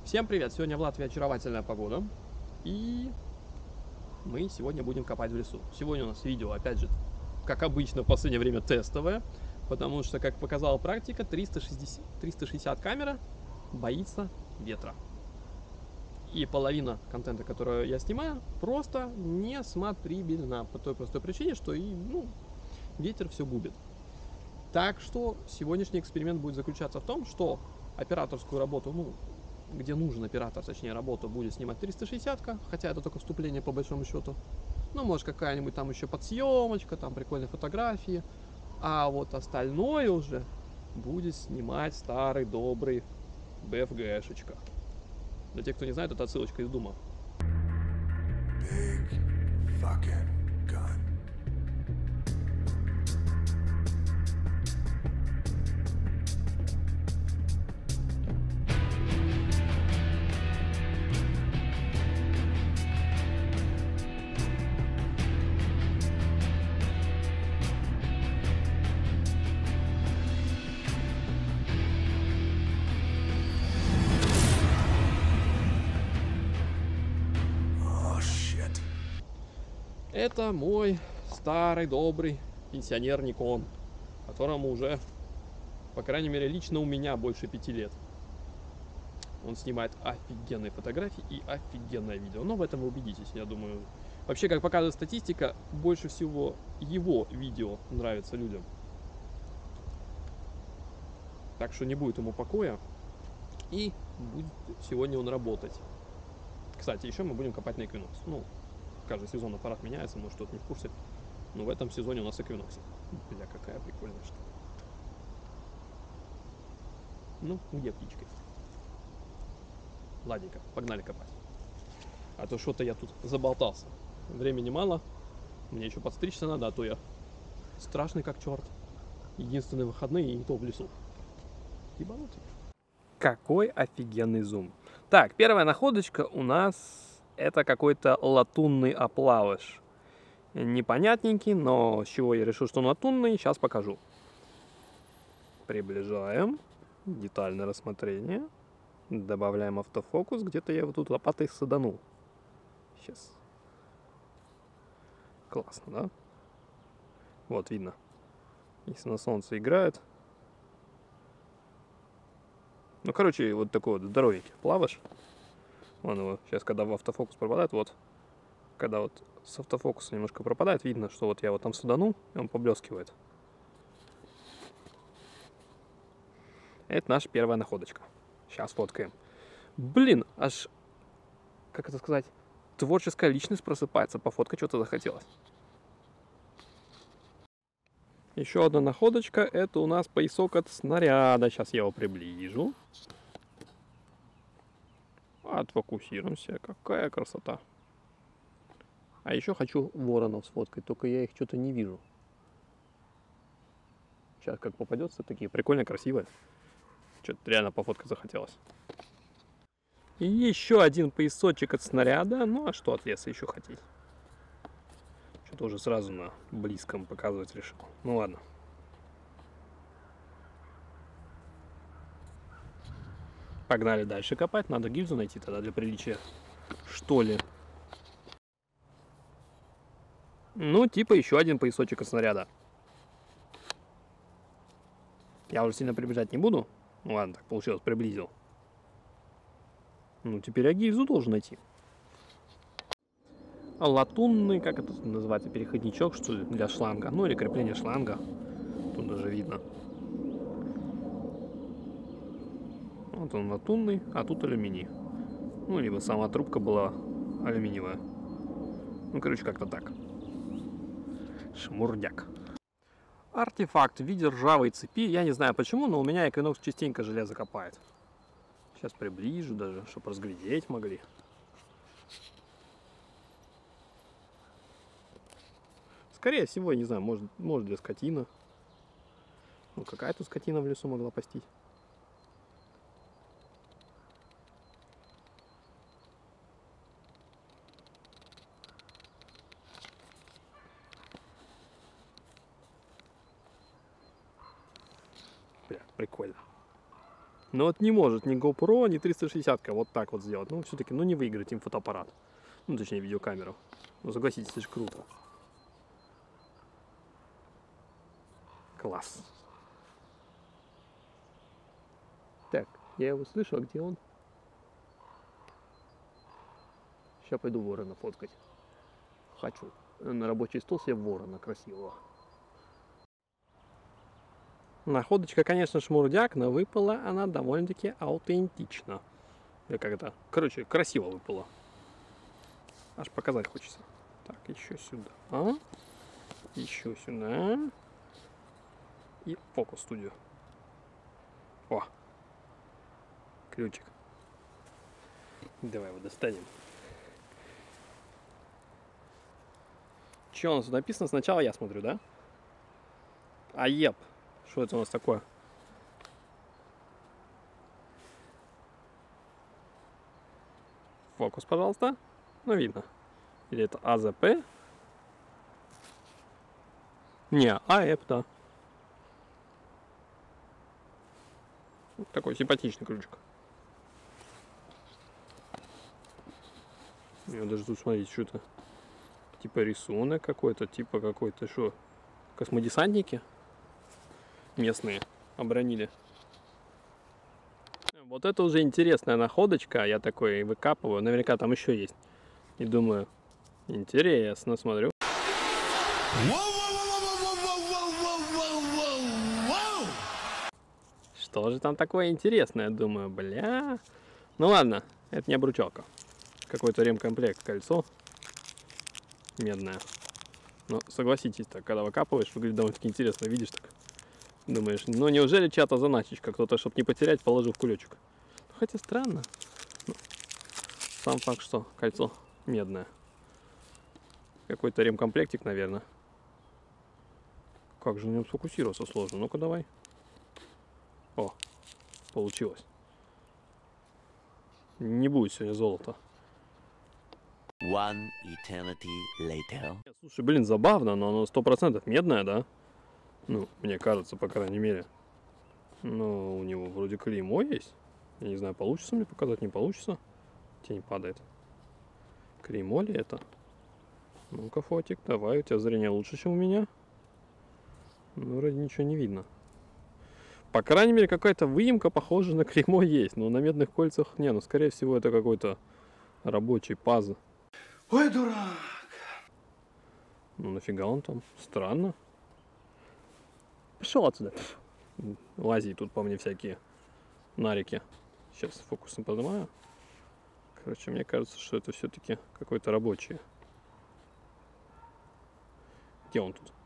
Всем привет! Сегодня в Латвии очаровательная погода. И мы сегодня будем копать в лесу. Сегодня у нас видео, опять же, как обычно, в последнее время тестовое. Потому что, как показала практика, 360 камера боится ветра. И половина контента, который я снимаю, просто несмотрибельна. По той простой причине, что ветер все губит. Так что сегодняшний эксперимент будет заключаться в том, что операторскую работу, где нужен оператор, точнее работу, будет снимать 360-ка, хотя это только вступление по большому счету. Ну, может, какая-нибудь там еще подсъемочка, там прикольные фотографии. А вот остальное уже будет снимать старый добрый BFG-шечка. Для тех, кто не знает, это отсылочка из Дума. Big fucking gun. Oh shit. Это мой старый добрый пенсионер Nikon, которому уже, по крайней мере, лично у меня больше 5 лет. Он снимает офигенные фотографии и офигенное видео. Но в этом вы убедитесь, я думаю. Вообще, как показывает статистика, больше всего его видео нравится людям. Так что не будет ему покоя. И будет сегодня он работать. Кстати, еще мы будем копать на Equinox. Каждый сезон аппарат меняется, может кто-то не в курсе. Но в этом сезоне у нас Equinox. Бля, какая прикольная штука. Где птичка? Ладненько, погнали копать. А то что-то я тут заболтался. Времени мало. Мне еще подстричься надо, а то я страшный как черт. Единственные выходные, и то в лесу. Ебанутый. Какой офигенный зум. Так, первая находочка у нас это какой-то латунный оплавыш. Непонятненький, но с чего я решил, что он латунный, сейчас покажу. Приближаем. Детальное рассмотрение. Добавляем автофокус. Где-то я его тут лопатой саданул. Сейчас. Классно, да? Вот, видно. Если на солнце играет. Короче, вот такой вот здоровенький плаваешь. Вон его сейчас, когда в автофокус пропадает, вот. Когда вот с автофокуса немножко пропадает, видно, что вот я вот там саданул, и он поблескивает. Это наша первая находочка. Сейчас фоткаем. Блин, аж, как это сказать, творческая личность просыпается. Пофоткать что-то захотелось. Еще одна находочка. Это у нас поясок от снаряда. Сейчас я его приближу. Отфокусируемся. Какая красота. А еще хочу воронов сфоткать. Только я их что-то не вижу. Сейчас как попадется, такие прикольно красивые. Что-то реально пофоткать захотелось. И еще один поясочек от снаряда. Ну а что от леса еще хотеть? Что-то уже сразу на близком показывать решил. Ну ладно. Погнали дальше копать. Надо гильзу найти тогда для приличия. Что ли? Типа еще один поясочек от снаряда. Я уже сильно приближать не буду. Ну ладно, так получилось, приблизил. Теперь я гильзу должен найти. Латунный, как это называется, переходничок, что ли, для шланга. Или крепление шланга. Тут даже видно. Вот он латунный, а тут алюминий. Либо сама трубка была алюминиевая. Короче, как-то так. Шмурдяк. Артефакт в виде ржавой цепи. Я не знаю почему, но у меня Equinox частенько железо копает. Сейчас приближу даже, чтобы разглядеть могли. Скорее всего, я не знаю, может для скотина. Какая тут скотина в лесу могла пастись? Бля, прикольно. Но вот не может ни GoPro, ни 360 вот так вот сделать. Ну, все-таки, ну, не выиграть им фотоаппарат. Ну, точнее, видеокамеру. Ну, согласитесь, это же круто. Класс. Так, я его слышу, а где он? Сейчас пойду ворона фоткать. Хочу. На рабочий стол себе ворона красивого. Находочка, конечно, шмурдяк, но выпала она довольно-таки аутентично. Или как-то, короче, красиво выпала. Аж показать хочется. Так, еще сюда. Еще сюда. И фокус студию. О! Ключик. Давай его достанем. Что у нас тут написано? Сначала я смотрю, да? АЕП. Что это у нас такое? Фокус, пожалуйста. Ну, видно. Или это АЗП? Не, АЭП, да. Вот такой симпатичный ключик. Я даже тут, смотрите, что-то типа рисунок какой-то, типа какой-то, что, космодесантники местные обронили. Вот это уже интересная находочка, я такой выкапываю, наверняка там еще есть. И думаю, интересно, смотрю. Что же там такое интересное, думаю, бля. Ну ладно, это не обручалка. Какой-то ремкомплект, кольцо медное. Но согласитесь, так, когда выкапываешь, выглядит довольно-таки интересно, видишь так. Думаешь, ну неужели чья-то заначечка, кто-то, чтобы не потерять, положил в кулечек. Хотя странно. Ну, сам факт, что кольцо медное. Какой-то ремкомплектик, наверное. Как же на нем сфокусироваться сложно. Ну-ка давай. О, получилось. Не будет сегодня золота. One eternity later. Слушай, блин, забавно, но оно 100% медное, да? Ну, мне кажется, по крайней мере. Но у него вроде клеймо есть. Я не знаю, получится мне показать, не получится. Тень падает. Клеймо ли это? Ну-ка, фотик, давай, у тебя зрение лучше, чем у меня. Ну, вроде ничего не видно. По крайней мере, какая-то выемка, похожа на клеймо есть. Но на медных кольцах, не, ну, скорее всего, это какой-то рабочий паз. Ой, дурак! Ну, нафига он там? Странно. Пошел отсюда. Лази тут по мне всякие нарики. Сейчас фокусом поднимаю. Короче, мне кажется, что это все-таки какой-то рабочий. Где он тут?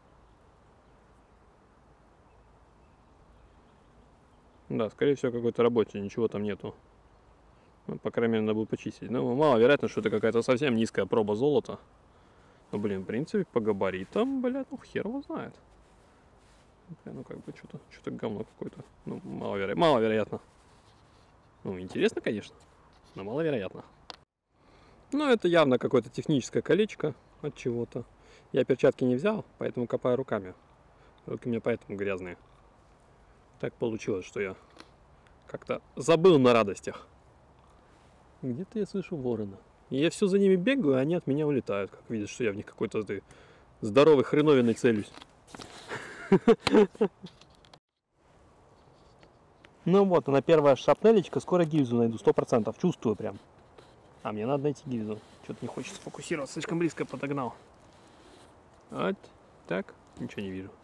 Да, скорее всего, какой-то рабочий. Ничего там нету. Ну, по крайней мере, надо было почистить. Ну, маловероятно, что это какая-то совсем низкая проба золота. Ну, блин, в принципе, по габаритам, блядь, ну, хер его знает. Ну, как бы, что-то говно какое-то. Ну, маловероятно. Ну, интересно, конечно, но маловероятно. Ну, это явно какое-то техническое колечко от чего-то. Я перчатки не взял, поэтому копаю руками. Руки у меня поэтому грязные. Так получилось, что я как-то забыл на радостях. Где-то я слышу ворона. И я все за ними бегаю, а они от меня улетают. Как видишь, что я в них какой-то здоровой хреновиной целюсь. Ну вот, она первая шрапнелечка. Скоро гильзу найду, 100%. Чувствую прям. А мне надо найти гильзу. Что-то не хочется фокусироваться, слишком близко подогнал. Вот так. Ничего не вижу.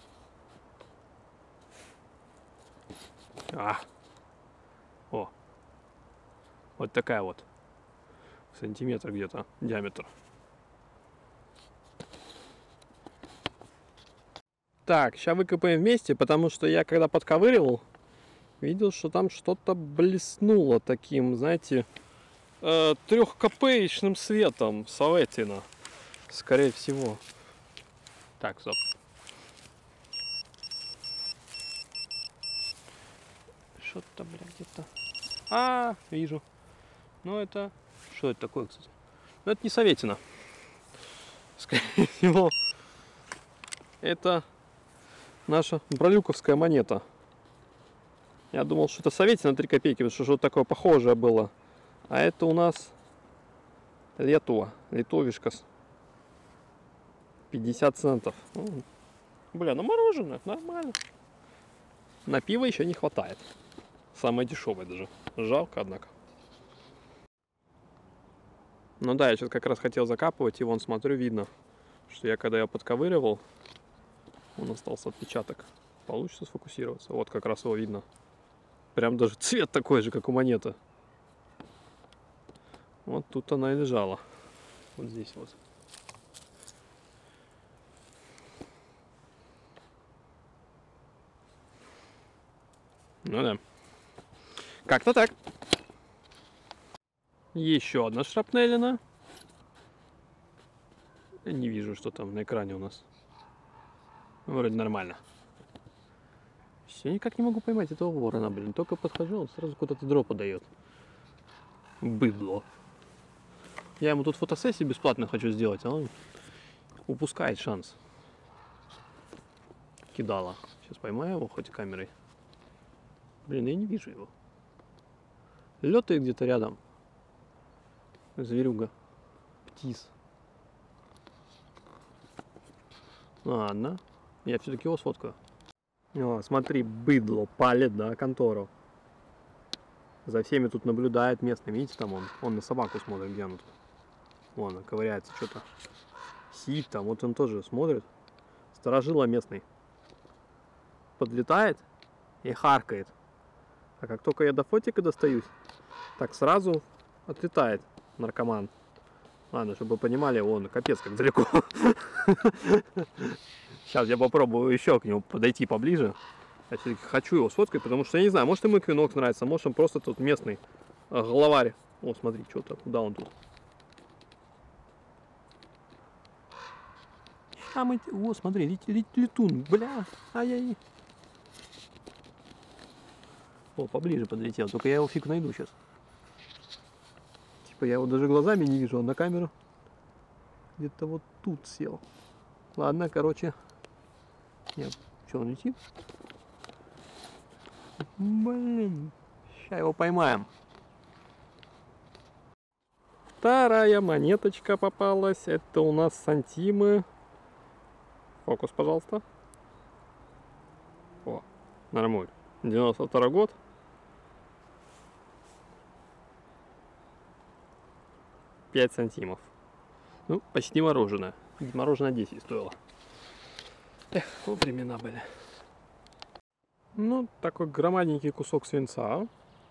О. Вот такая вот. Сантиметр где-то диаметр. Так, сейчас выкопаем вместе, потому что я когда подковыривал, видел, что там что-то блеснуло таким, знаете, 3-копеечным светом советина. Скорее всего. Так, стоп. Что-то, бля, где-то. Вижу. Ну, это... Что это такое, кстати? Ну, это не советина. Скорее всего, это наша бралюковская монета. Я думал, что это Советина 3 копейки, потому что что-то такое похожее было. А это у нас Летува, Литовишкас. 50 центов. Бля, ну мороженое, нормально. На пиво еще не хватает. Самое дешевое даже. Жалко, однако. Ну да, я сейчас как раз хотел закапывать, и вон, смотрю, видно, что я когда я подковыривал, он остался отпечаток. Получится сфокусироваться. Вот как раз его видно. Прям даже цвет такой же, как у монеты. Вот тут она и лежала. Вот здесь вот. Ну да. Как-то так. Еще одна шрапнелина. Я не вижу, что там на экране у нас. Вроде нормально. Все никак не могу поймать этого ворона, блин. Только подхожу, он сразу куда-то дропа дает. Быдло. Я ему тут фотосессию бесплатно хочу сделать, а он упускает шанс. Кидала. Сейчас поймаю его хоть камерой. Блин, я не вижу его. Летает где-то рядом. Зверюга. Птиц. Ладно. Я все-таки его сфоткаю. О, смотри, быдло палит, да, контору. За всеми тут наблюдает местный. Видите, там он на собаку смотрит, где он тут. Вон, ковыряется что-то. Сидит там, вот он тоже смотрит. Сторожила местный. Подлетает и харкает. А как только я до фотика достаюсь, так сразу отлетает наркоман. Ладно, чтобы вы понимали, он капец как далеко. Сейчас я попробую еще к нему подойти поближе. Я все-таки хочу его сфоткать, потому что я не знаю, может ему эквинокс нравится, может он просто тут местный главарь. О, смотри, что-то, куда он тут? О, смотри, летун, бля, ай-яй. О, поближе подлетел, только я его фиг найду сейчас. Типа я его даже глазами не вижу, он на камеру где-то вот тут сел. Ладно, короче. Нет, что, он летит? Блин, сейчас его поймаем. Вторая монеточка попалась. Это у нас сантимы. Фокус, пожалуйста. О, нормуль. 92 год. $5 сантимов. Ну, почти мороженое. Мороженое 10 стоило. Эх, времена были. Ну, такой громадненький кусок свинца.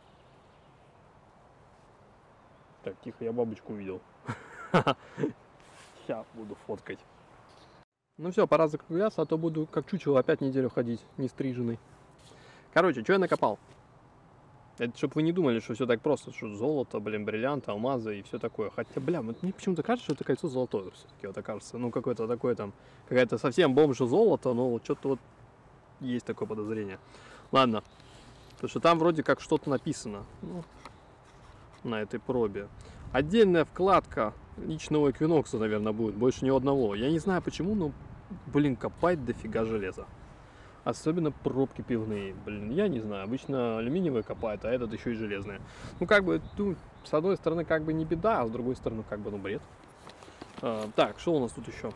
Так, тихо, я бабочку увидел. Сейчас буду фоткать. Ну все, пора закругляться, а то буду как чучело опять неделю ходить, не стриженный. Короче, что я накопал? Это чтобы вы не думали, что все так просто, что золото, блин, бриллианты, алмазы и все такое. Хотя, бля, вот мне почему-то кажется, что это кольцо золотое все-таки, вот окажется. Ну, какое-то такое там, какая-то совсем бомжа золото, но вот что-то вот есть такое подозрение. Ладно, потому что там вроде как что-то написано, ну, на этой пробе. Отдельная вкладка личного эквинокса, наверное, будет, больше ни одного. Я не знаю почему, но, блин, копать дофига железа. Особенно пробки пивные, блин, я не знаю, обычно алюминиевые копают, а этот еще и железные. Ну, как бы, ну, с одной стороны, как бы не беда, а с другой стороны, как бы, ну, бред. Так, что у нас тут еще?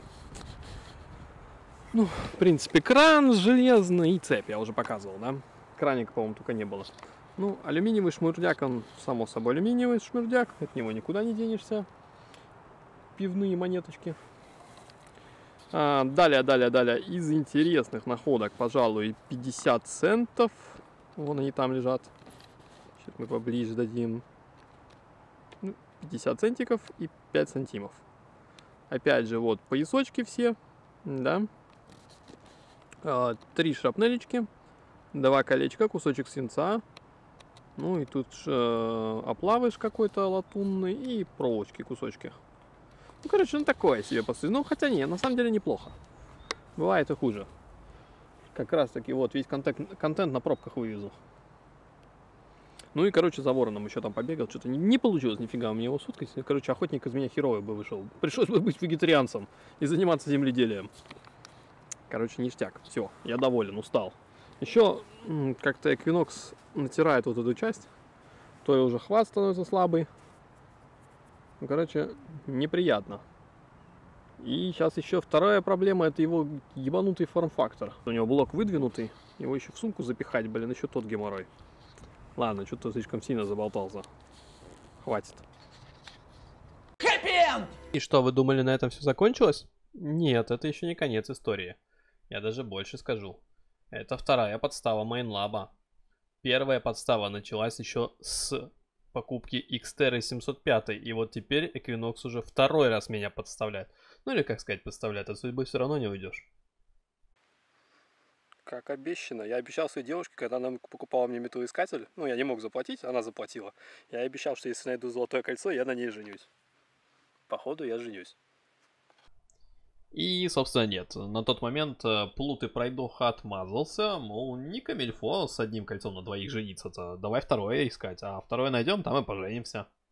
Ну, в принципе, кран железный и цепь, я уже показывал, да? Краника, по-моему, только не было. Ну, алюминиевый шмурдяк, он, само собой, алюминиевый шмурдяк, от него никуда не денешься. Пивные монеточки. Далее, из интересных находок, пожалуй, 50 центов. Вон они там лежат. Сейчас мы поближе дадим. 50 центиков и 5 сантимов. Опять же, вот поясочки все. Да. 3 шрапнелечки. 2 колечка, кусочек свинца. Ну и тут оплавыш какой-то латунный и проволочки, кусочки. Ну, короче, ну такое себе посыл. Ну, хотя не, на самом деле неплохо. Бывает и хуже. Как раз таки вот весь контент на пробках вывезу. Ну и, короче, за вороном еще там побегал. Что-то не получилось нифига у меня его суткать. Короче, охотник из меня херовый бы вышел. Пришлось бы быть вегетарианцем и заниматься земледелием. Короче, ништяк. Все, я доволен, устал. Еще как-то Equinox натирает вот эту часть. То ли уже хват становится слабый. Ну, короче, неприятно. И сейчас еще вторая проблема, это его ебанутый форм-фактор. У него блок выдвинутый, его еще в сумку запихать, блин, еще тот геморрой. Ладно, что-то слишком сильно заболтался. Хватит. И что, вы думали, на этом все закончилось? Нет, это еще не конец истории. Я даже больше скажу. Это вторая подстава Майнлаба. Первая подстава началась еще с покупки Xterra 705, и вот теперь Equinox уже второй раз меня подставляет. Ну или, как сказать, подставляет, от судьбы все равно не уйдешь. Как обещано. Я обещал своей девушке, когда она покупала мне металлоискатель, ну я не мог заплатить, она заплатила. Я обещал, что если найду золотое кольцо, я на ней женюсь. Походу я женюсь. И, собственно, нет. На тот момент Плут и Пройдоха отмазался, мол, не камильфо с одним кольцом на двоих жениться-то. Давай второе искать, а второе найдем, там и поженимся.